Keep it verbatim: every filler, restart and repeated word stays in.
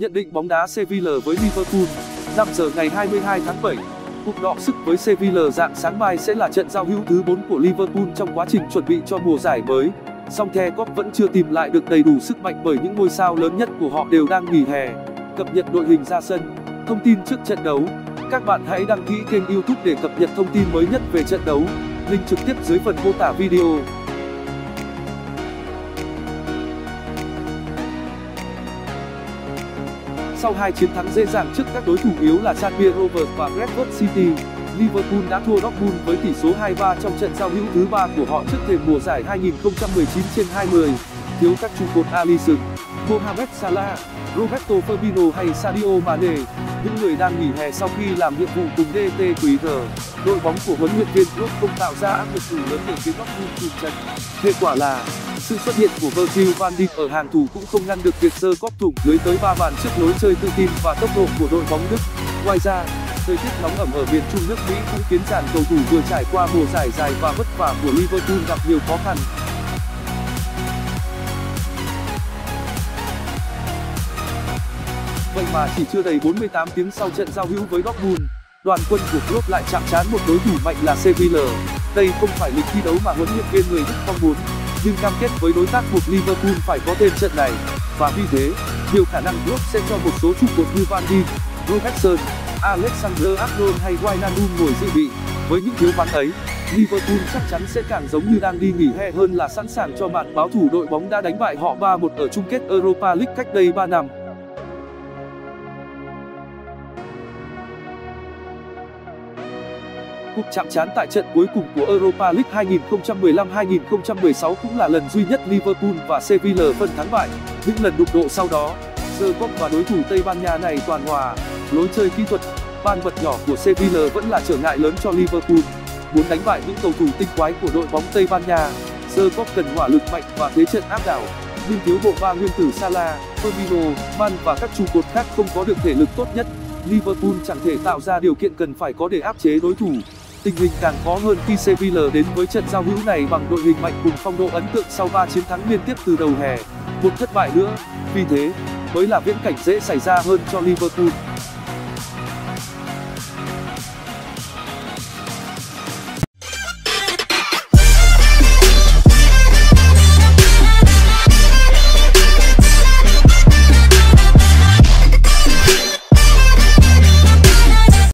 nhận định bóng đá Sevilla với Liverpool. năm giờ ngày hai mươi hai tháng bảy, cuộc đọ sức với Sevilla rạng sáng mai sẽ là trận giao hữu thứ bốn của Liverpool trong quá trình chuẩn bị cho mùa giải mới. Song The Kop vẫn chưa tìm lại được đầy đủ sức mạnh bởi những ngôi sao lớn nhất của họ đều đang nghỉ hè. Cập nhật đội hình ra sân, thông tin trước trận đấu. Các bạn hãy đăng ký kênh YouTube để cập nhật thông tin mới nhất về trận đấu. Link trực tiếp dưới phần mô tả video. Sau hai chiến thắng dễ dàng trước các đối thủ yếu là Tranmere Rovers và Bradford City, Liverpool đã thua Dortmund với tỷ số hai ba trong trận giao hữu thứ ba của họ trước thềm mùa giải hai nghìn không trăm mười chín trên hai mươi. Thiếu các trụ cột Alisson, Mohamed Salah, Roberto Firmino hay Sadio Mane, những người đang nghỉ hè sau khi làm nhiệm vụ cùng đê tê quy rờ, đội bóng của huấn luyện viên Klopp không tạo ra áp lực đủ lớn để khiến Dortmund tụt chân. Hệ quả là sự xuất hiện của Virgil van Dijk ở hàng thủ cũng không ngăn được việc The Kop thủng lưới tới ba bàn trước lối chơi tự tin và tốc độ của đội bóng Đức. Ngoài ra, thời tiết nóng ẩm ở miền Trung nước Mỹ cũng khiến dàn cầu thủ vừa trải qua mùa giải dài và vất vả của Liverpool gặp nhiều khó khăn. Vậy mà chỉ chưa đầy bốn mươi tám tiếng sau trận giao hữu với Dortmund, đoàn quân của Klopp lại chạm trán một đối thủ mạnh là Sevilla. Đây không phải lịch thi đấu mà huấn luyện viên người Đức mong muốn, nhưng cam kết với đối tác buộc Liverpool phải có thêm trận này, và vì thế, nhiều khả năng Klopp sẽ cho một số trụ cột như Van Dijk, Robertson, Alexander-Arnold hay Wijnaldum ngồi dự bị. Với những thiếu vắng ấy, Liverpool chắc chắn sẽ càng giống như đang đi nghỉ hè hơn là sẵn sàng cho màn báo thù đội bóng đã đánh bại họ ba một ở chung kết Europa League cách đây ba năm. Cuộc chạm trán tại trận cuối cùng của Europa League hai nghìn không trăm mười lăm hai nghìn không trăm mười sáu cũng là lần duy nhất Liverpool và Sevilla phân thắng bại. Những lần đụng độ sau đó, The Kop và đối thủ Tây Ban Nha này toàn hòa. Lối chơi kỹ thuật, ban vật nhỏ của Sevilla vẫn là trở ngại lớn cho Liverpool. Muốn đánh bại những cầu thủ tinh quái của đội bóng Tây Ban Nha, The Kop cần hỏa lực mạnh và thế trận áp đảo. Nhưng thiếu bộ ba nguyên tử Salah, Firmino, Man và các trụ cột khác không có được thể lực tốt nhất, Liverpool chẳng thể tạo ra điều kiện cần phải có để áp chế đối thủ. Tình hình càng khó hơn khi Sevilla đến với trận giao hữu này bằng đội hình mạnh cùng phong độ ấn tượng sau ba chiến thắng liên tiếp từ đầu hè. Một thất bại nữa, vì thế, mới là viễn cảnh dễ xảy ra hơn cho Liverpool.